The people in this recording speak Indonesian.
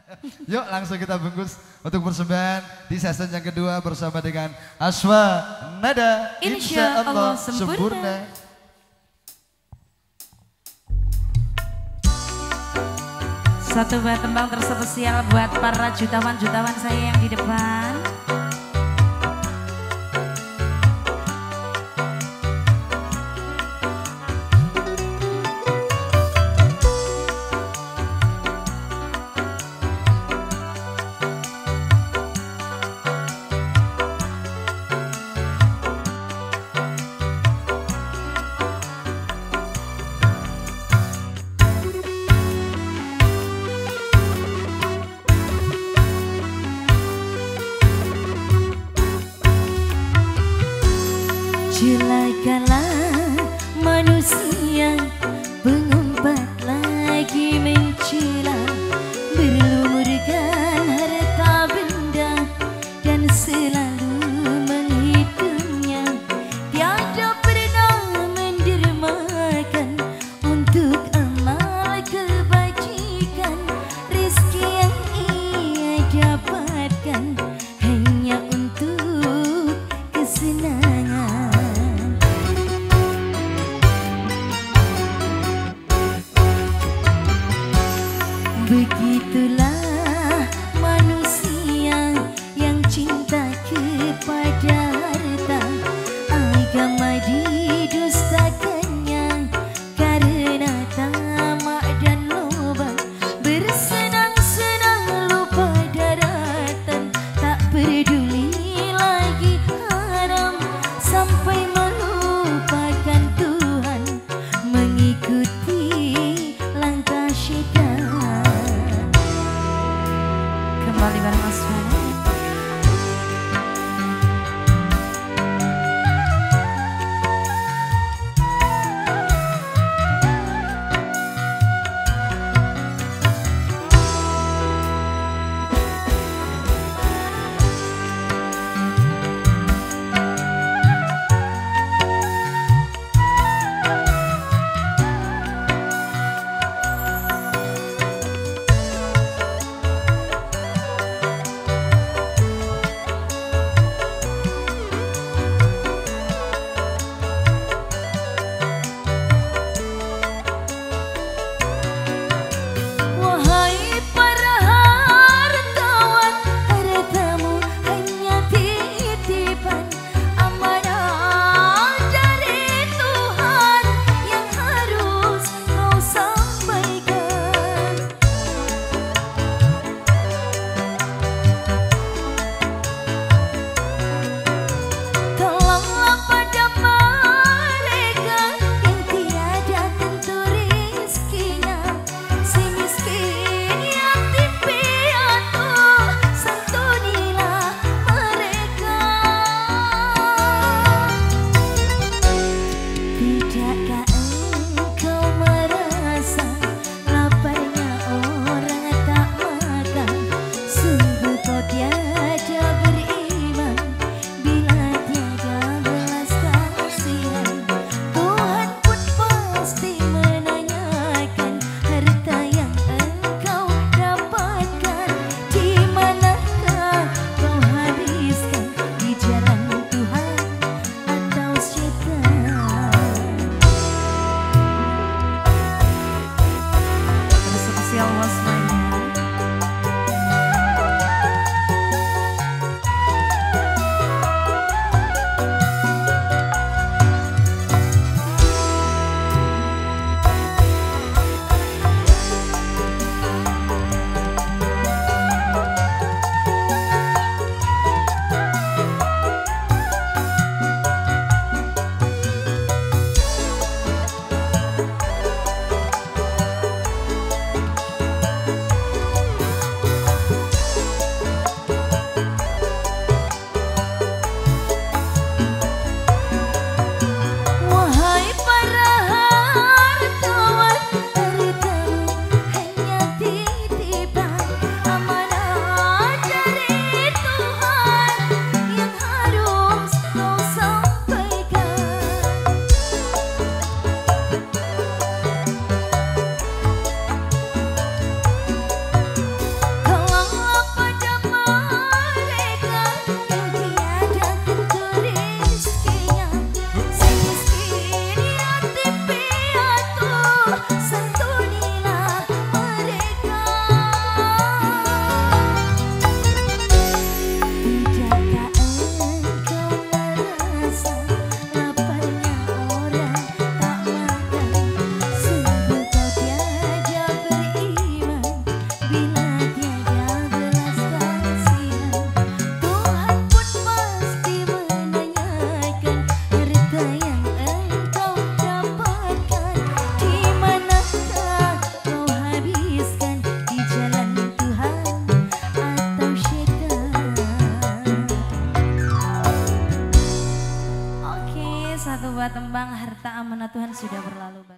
Yuk langsung kita bungkus untuk persembahan di season yang kedua bersama dengan Aswa Nada. Insya Allah sempurna. Satu buah tembang terspesial buat para jutawan-jutawan saya yang di depan. Celakalah manusia pengumpat lagi mencela, berlumurkan harta benda dan selalu menghitungnya, tiada pernah mendermakan untuk amal kebajikan. Rezeki yang ia dapatkan hanya untuk kesenangan. Begitulah manusia yang cinta kepada harta, agama didustakannya karena tamak dan loba, bersenang-senang lupa daratan, tak peduli lagi haram sampai melupakan Tuhan, mengikuti langkah syaitan. Kembali bareng Mas Fani.